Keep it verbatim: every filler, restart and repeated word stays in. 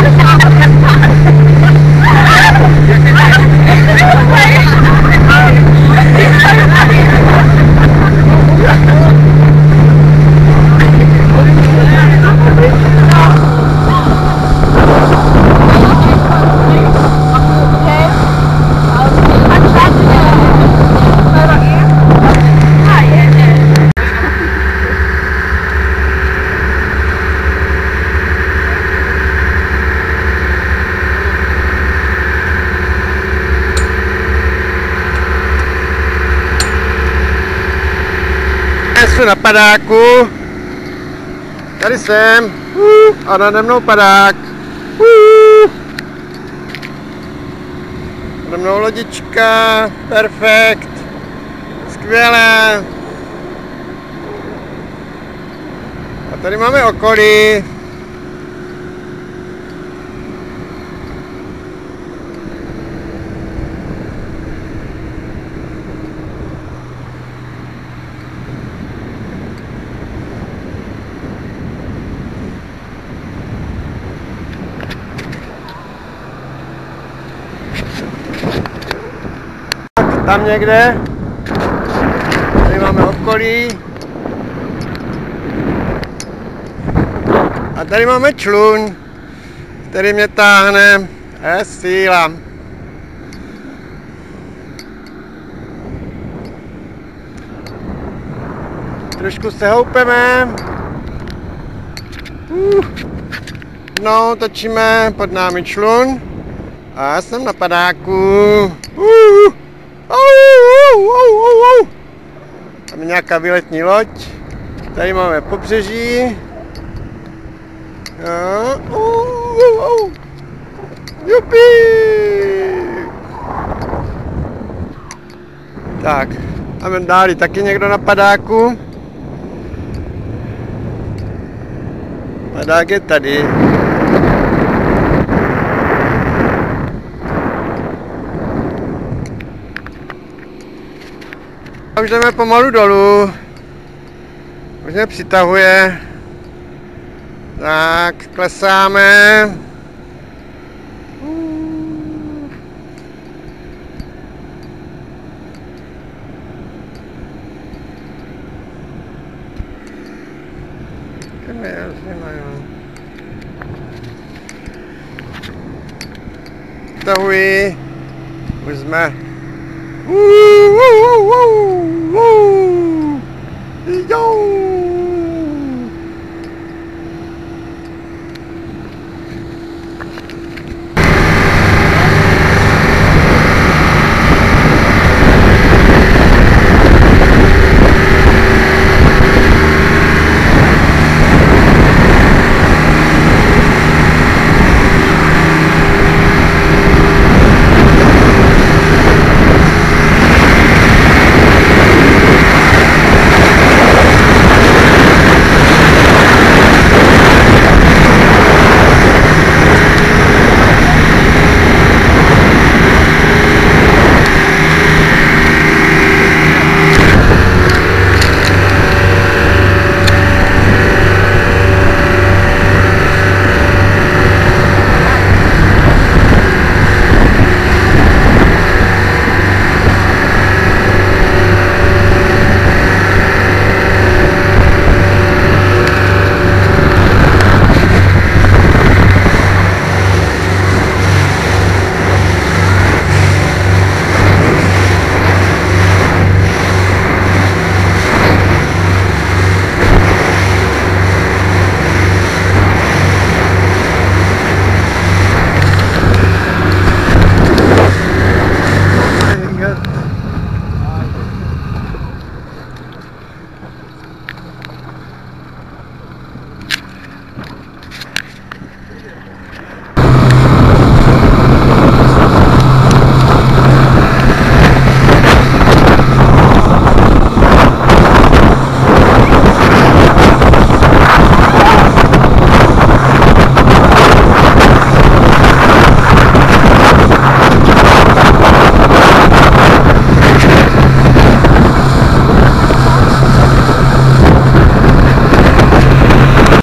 Jsem na padáku. Tady jsem. Uh, a nade mnou padák. Uh. Nade mnou lodička. Perfekt. Skvělé. A tady máme okolí. Tam někde. Tady máme okolí. A tady máme člun, který mě táhne. A je síla. Trošku se houpeme. Uh. No, točíme, pod námi člun. A já jsem na padáku. Uh. Tam je nějaká výletní loď. Tady máme pobřeží. Jupi! Tak, a dále taky někdo na padáku. Padák je tady. A už jdeme pomalu dolů. Už mě přitahuje. Tak, klesáme. Přitahuji. Už jsme. Uh, uh, uh, uh, uh. Yo!